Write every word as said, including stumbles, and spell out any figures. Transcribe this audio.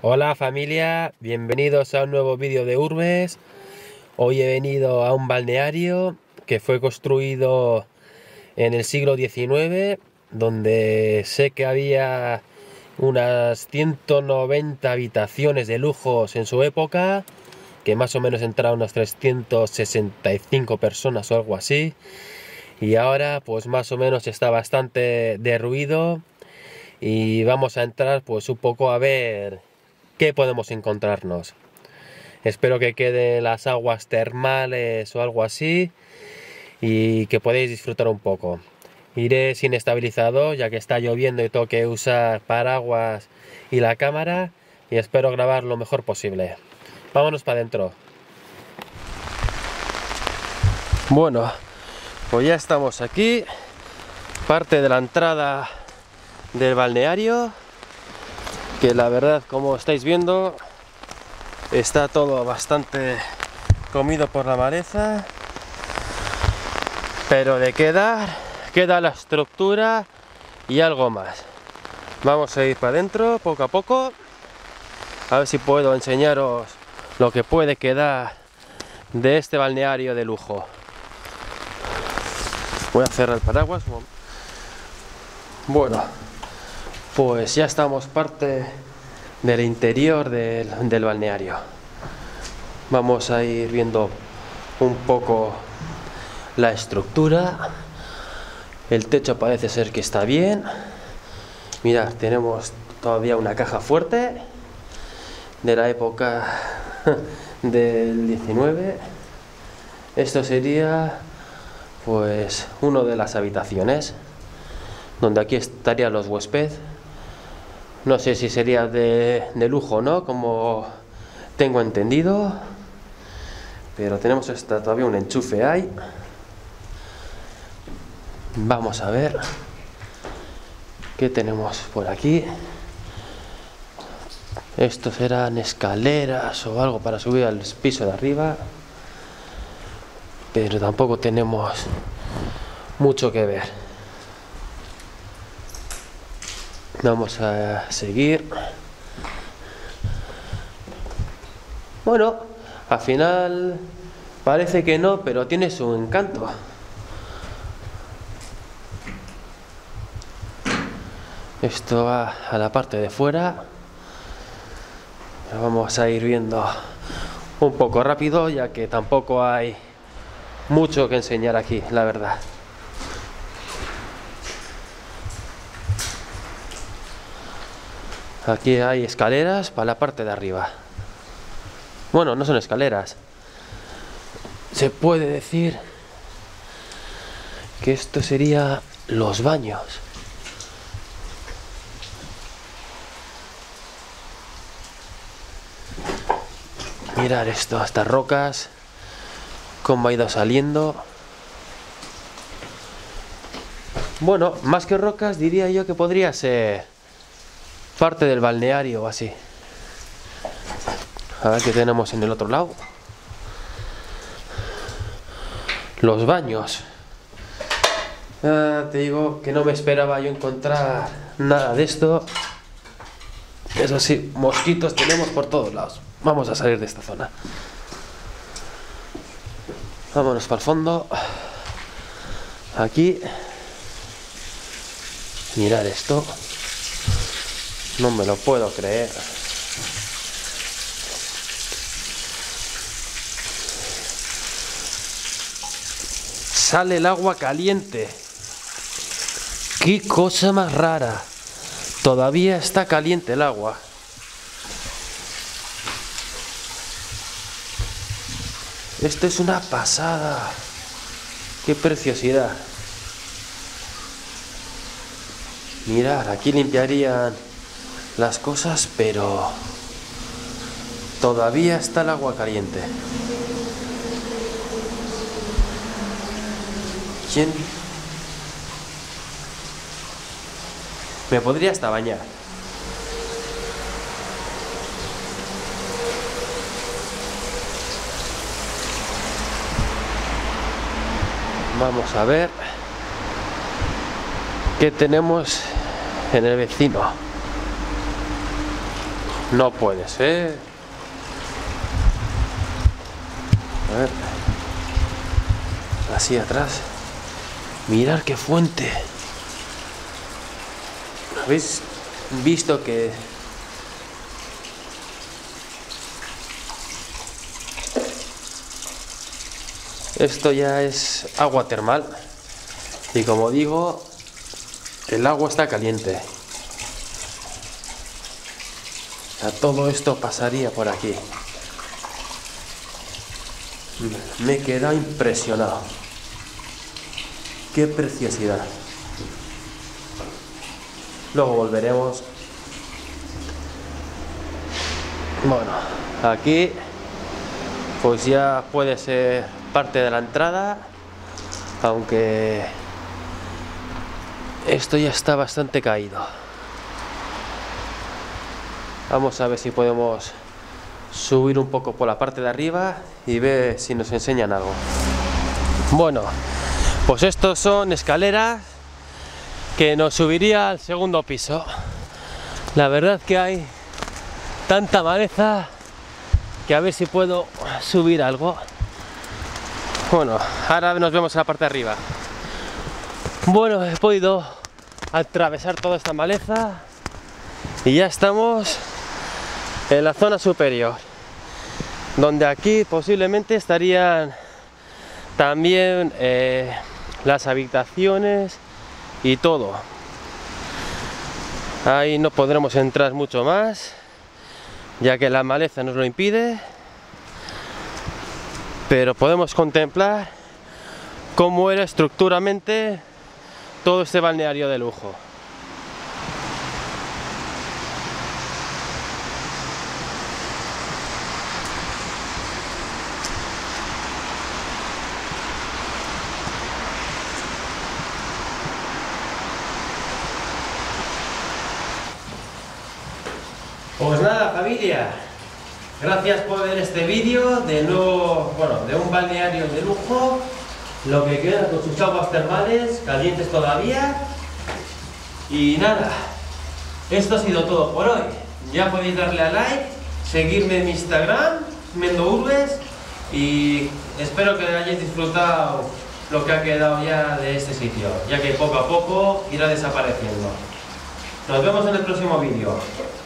Hola familia, bienvenidos a un nuevo vídeo de Urbes. Hoy he venido a un balneario que fue construido en el siglo diecinueve, donde sé que había unas ciento noventa habitaciones de lujos en su época, que más o menos entraron unas trescientas sesenta y cinco personas o algo así, y ahora pues más o menos está bastante derruido y vamos a entrar pues un poco a ver qué podemos encontrarnos. Espero que queden las aguas termales o algo así y que podáis disfrutar un poco. Iré sin estabilizador ya que está lloviendo y tengo que usar paraguas y la cámara, y espero grabar lo mejor posible. Vámonos para adentro. Bueno, pues ya estamos aquí, parte de la entrada del balneario, que la verdad, como estáis viendo, está todo bastante comido por la maleza, pero de quedar queda la estructura y algo más. Vamos a ir para adentro poco a poco, a ver si puedo enseñaros lo que puede quedar de este balneario de lujo. Voy a cerrar el paraguas. Bueno, pues ya estamos parte del interior del, del balneario. Vamos a ir viendo un poco la estructura. El techo parece ser que está bien. Mirad, tenemos todavía una caja fuerte de la época del diecinueve. Esto sería pues una de las habitaciones, donde aquí estarían los huéspedes. No sé si sería de, de lujo o no, como tengo entendido, pero tenemos esta, todavía un enchufe ahí. Vamos a ver qué tenemos por aquí. Estos serán escaleras o algo para subir al piso de arriba, pero tampoco tenemos mucho que ver. Vamos a seguir. Bueno, al final parece que no, pero tiene su encanto. Esto va a la parte de fuera. Vamos a ir viendo un poco rápido, ya que tampoco hay mucho que enseñar aquí, la verdad. Aquí hay escaleras para la parte de arriba. Bueno, no son escaleras. Se puede decir que esto sería los baños. Mirad esto, estas rocas, cómo ha ido saliendo. Bueno, más que rocas diría yo que podría ser parte del balneario o así. A ver qué tenemos en el otro lado. Los baños. Ah, te digo que no me esperaba yo encontrar nada de esto. Eso sí, mosquitos tenemos por todos lados. Vamos a salir de esta zona. Vámonos para el fondo. Aquí. Mirad esto. No me lo puedo creer. Sale el agua caliente. ¡Qué cosa más rara! Todavía está caliente el agua. Esto es una pasada. ¡Qué preciosidad! Mirad, aquí limpiarían las cosas, pero todavía está el agua caliente. ¿Quién? Me podría hasta bañar. Vamos a ver qué tenemos en el vecino. No puede ser. A ver. Así atrás. Mirad qué fuente. ¿Habéis visto que esto ya es agua termal? Y como digo, el agua está caliente. O sea, todo esto pasaría por aquí. Me he quedado impresionado. ¡Qué preciosidad! Luego volveremos. Bueno, aquí pues ya puede ser parte de la entrada, aunque esto ya está bastante caído. Vamos a ver si podemos subir un poco por la parte de arriba y ver si nos enseñan algo. Bueno, pues estos son escaleras que nos subiría al segundo piso. La verdad que hay tanta maleza que a ver si puedo subir algo. Bueno, ahora nos vemos en la parte de arriba. Bueno, he podido atravesar toda esta maleza y ya estamos en la zona superior, donde aquí posiblemente estarían también eh, las habitaciones y todo. Ahí no podremos entrar mucho más, ya que la maleza nos lo impide, pero podemos contemplar cómo era estructuralmente todo este balneario de lujo. Pues nada, familia, gracias por ver este vídeo de nuevo, bueno, de un balneario de lujo, lo que queda con sus aguas termales, calientes todavía. Y nada, esto ha sido todo por hoy. Ya podéis darle a like, seguirme en mi Instagram, MendoUrbes, y espero que hayáis disfrutado lo que ha quedado ya de este sitio, ya que poco a poco irá desapareciendo. Nos vemos en el próximo vídeo.